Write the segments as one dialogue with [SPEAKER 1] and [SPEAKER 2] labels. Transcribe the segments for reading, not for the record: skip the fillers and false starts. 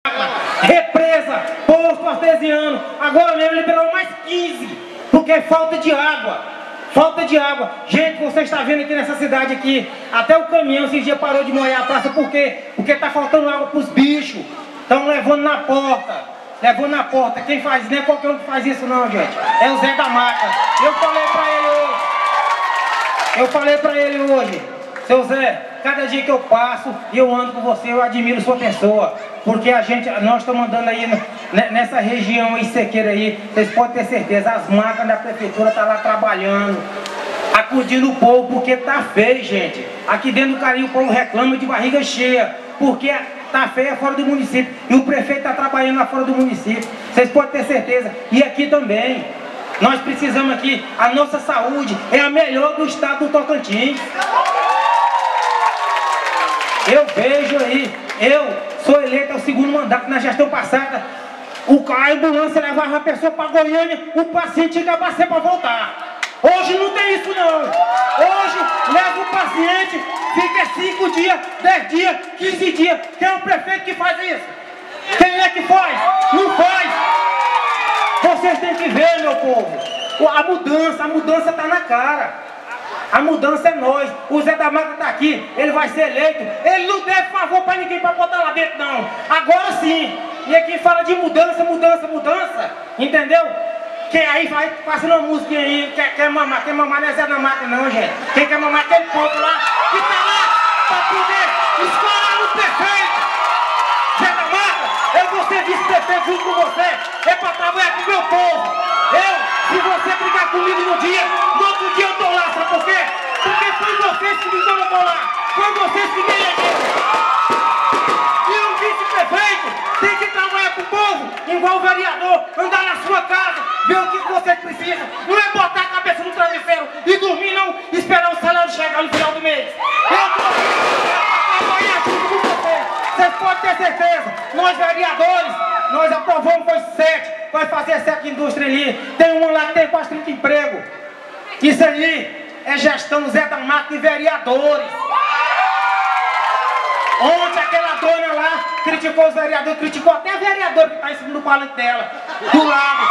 [SPEAKER 1] Represa, posto artesiano, agora mesmo liberou mais 15, porque é falta de água. Falta de água. Gente, você está vendo aqui nessa cidade aqui, até o caminhão esses dias parou de molhar a praça, por quê? Porque está faltando água para os bichos. Estão levando na porta. Levando na porta. Quem faz, não é qualquer um que faz isso não, gente. É o Zé da Mata. Eu falei para ele hoje. Seu Zé, cada dia que eu passo e eu ando com você, eu admiro sua pessoa. Porque nós estamos andando aí nessa região aí, sequeira aí, vocês podem ter certeza, as máquinas da prefeitura estão lá trabalhando, acudindo o povo, porque tá feio, gente. Aqui dentro do Carinho o povo reclama de barriga cheia, porque tá feia fora do município. E o prefeito está trabalhando lá fora do município. Vocês podem ter certeza. E aqui também. Nós precisamos aqui, a nossa saúde é a melhor do estado do Tocantins. Eu vejo aí, eu sou eleito ao segundo mandato na gestão passada. A ambulância levava a pessoa para Goiânia, o paciente tinha que abastecer para voltar. Hoje não tem isso não. Hoje leva o paciente, fica 5 dias, 10 dias, 15 dias. Quem é o prefeito que faz isso? Quem é que faz? Não faz. Vocês têm que ver, meu povo. A mudança está na cara. A mudança é nós. O Zé da Mata está aqui, ele vai ser eleito. Ele não deve favor para ninguém para botar lá dentro, não. Agora sim. E aqui fala de mudança, entendeu? Quem aí vai passando uma música aí, quer mamar não é Zé da Mata, não, gente. Quem quer mamar é aquele povo lá, que está lá para poder escolar o prefeito. Zé da Mata, eu vou ser vice-prefeito junto com você. É para trabalhar com o meu povo. Se você brigar comigo no dia, no outro dia eu tô lá, sabe por quê? Porque foi vocês que me colocou lá, foi vocês que me elegeram. E o vice-prefeito tem que trabalhar com o povo, igual o vereador, andar na sua casa, ver o que você precisa. Não é botar a cabeça no travesseiro e dormir, não, esperar o salário chegar no final do mês. Eu tô aqui para trabalhar junto com vocês. Vocês podem ter certeza, nós vereadores, nós aprovamos, foi 7. Vai fazer essa indústria ali. Tem uma lá que tem quase 30 empregos. Isso aí é gestão Zé da Mata e vereadores. Ontem aquela dona lá criticou os vereadores, criticou até a vereadora que está em cima do palanque dela, do lado.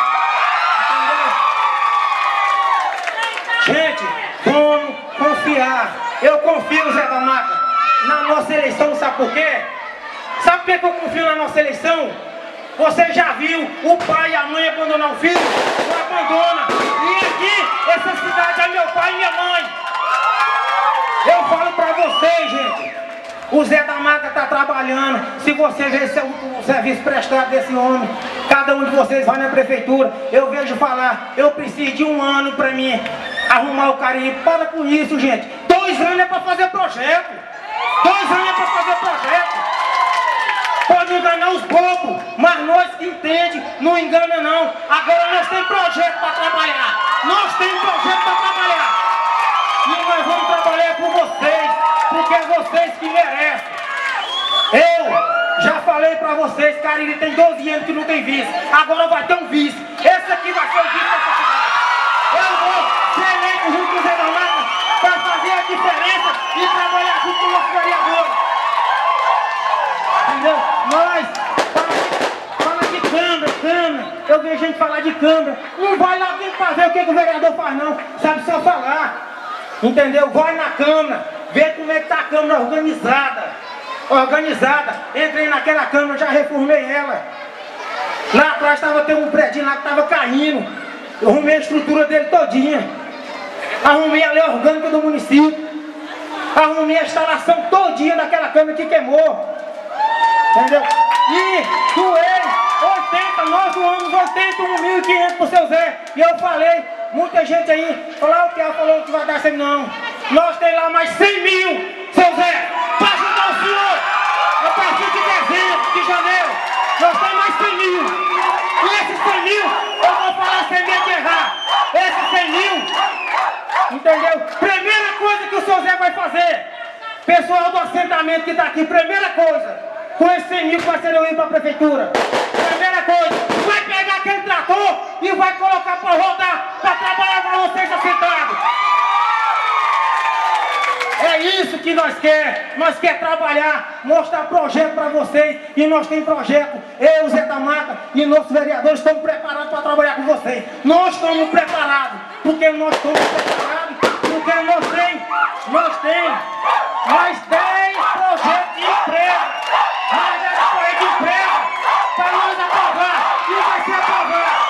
[SPEAKER 1] Entendeu? Gente, vamos confiar. Eu confio, Zé da Mata, na nossa eleição, sabe por quê? Sabe por que eu confio na nossa eleição? Você já viu o pai e a mãe abandonar o filho? Não abandona. E aqui, essa cidade é meu pai e minha mãe. Eu falo pra vocês, gente. O Zé da Mata está trabalhando. Se você vê o serviço prestado desse homem, cada um de vocês vai na prefeitura, eu vejo falar, eu preciso de 1 ano para mim arrumar o Carinho. Para com isso, gente. 2 anos é para fazer projeto. 2 anos é para fazer projeto. Pode enganar os bobos, mas nós que entendemos, não engana não. Agora nós temos projeto para trabalhar. Nós temos projeto para trabalhar. E nós vamos trabalhar por vocês, porque é vocês que merecem. Eu já falei para vocês, Cariri tem 12 anos que não tem vice. Agora vai ter um vice. Esse aqui vai ser o vice dessa cidade. Eu vou ser eleito junto com o Zé da Mata para fazer a diferença e trabalhar junto com o nosso vereador. Entendeu? Nós, fala de câmara, eu vejo gente falar de câmara, não vai lá dentro para ver o que o vereador faz não, sabe só falar, entendeu? Vai na câmara, vê como é que está a câmara organizada, entrei naquela câmara, já reformei ela, lá atrás tem um prédio lá que estava caindo, eu arrumei a estrutura dele todinha, arrumei a lei orgânica do município, arrumei a instalação todinha daquela câmara que queimou. Entendeu? E doei 80, nós doamos 81.500 pro seu Zé. E eu falei, muita gente aí, falou que vai dar 100 não. Nós temos lá mais 100 mil, seu Zé, para ajudar o senhor. A partir de dezembro, de janeiro, nós temos mais 100 mil. E esses 100 mil, eu vou falar sem medo de errar. Esses 100 mil, entendeu? Primeira coisa que o seu Zé vai fazer, pessoal do assentamento que está aqui, primeira coisa. Com esses 100 mil que vai ser indo para a prefeitura. Primeira coisa, vai pegar aquele trator e vai colocar para rodar, para trabalhar para vocês assentados. É É isso que nós quer. Nós quer trabalhar, mostrar projeto para vocês. E nós temos projeto. Eu, Zé da Mata e nossos vereadores estamos preparados para trabalhar com vocês. Nós estamos preparados. Porque nós estamos preparados. Porque nós temos projeto de emprego. Nós temos projeto de emprego para nós aprovar. E vai ser aprovado.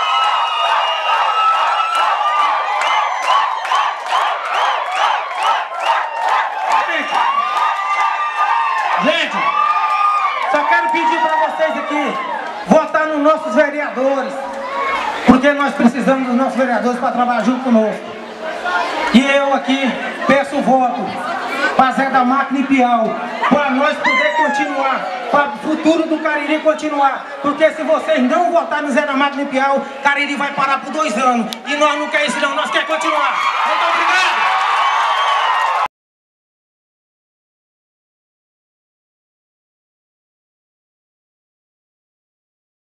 [SPEAKER 1] Gente, só quero pedir para vocês aqui votar nos nossos vereadores, porque nós precisamos dos nossos vereadores para trabalhar junto conosco. E eu aqui peço o voto para Zé da Máquina e Piau, para nós poder continuar, para o futuro do Cariri continuar. Porque se vocês não votarem no Zé da Máquina e Piau, Cariri vai parar por 2 anos. E nós não queremos isso não, nós queremos continuar. Muito obrigado!